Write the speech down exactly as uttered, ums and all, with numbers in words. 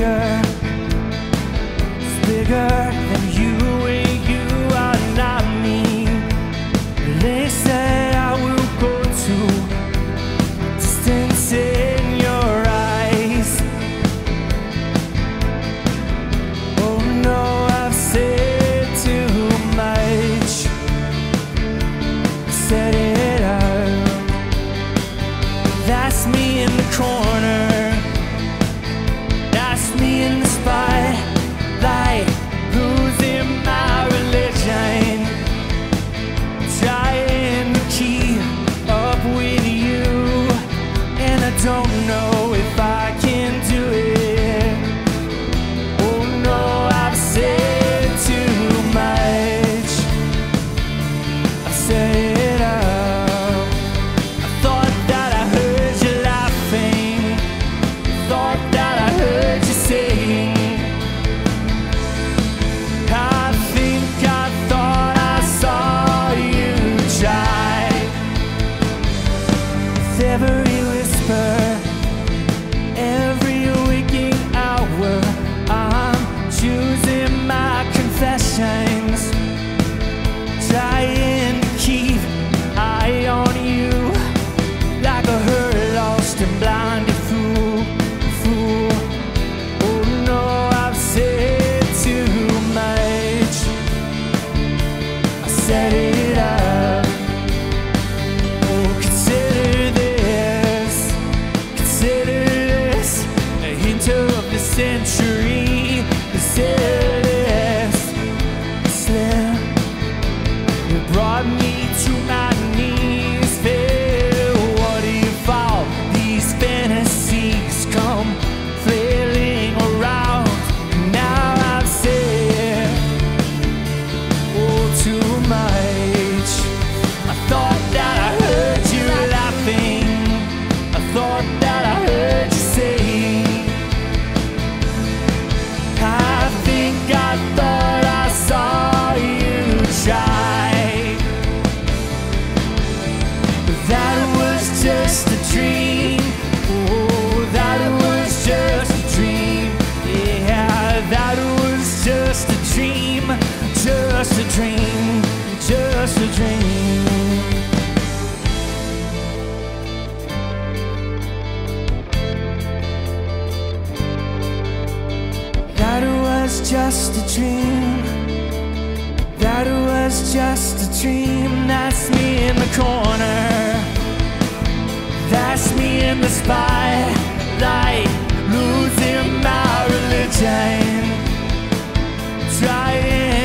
bigger, it's bigger than you, and you are not me. They said I will go to distance in your eyes. Oh no, I've said too much. I said it up. That's me in the corner. That's me in the spotlight, losing my religion, trying to keep up with you, and I don't know if I can do it. Oh no, I've said too much. I've said it up. I thought that I heard you laughing, thought that I heard you sing. I think I thought I saw you try. With every whisper, every waking hour, I'm choosing my confessions, trying to keep eye on you, like a hurt, lost and blinded fool, fool. Oh no, I've said too much. I set it up. Oh, consider this, consider this a hint of the century. Consider this, slip. You brought me to my knees. Phil, what if all these fantasies come flailing around? Now I've said oh too much. I thought that I heard you laughing, I thought that I heard you say. I think I thought I saw you try. But that was just a dream. Oh, that was just a dream. Yeah, that was just a dream. Just a dream. Just a dream. That was just a dream. That was just a dream. That's me in the corner. That's me in the spotlight, losing my religion, trying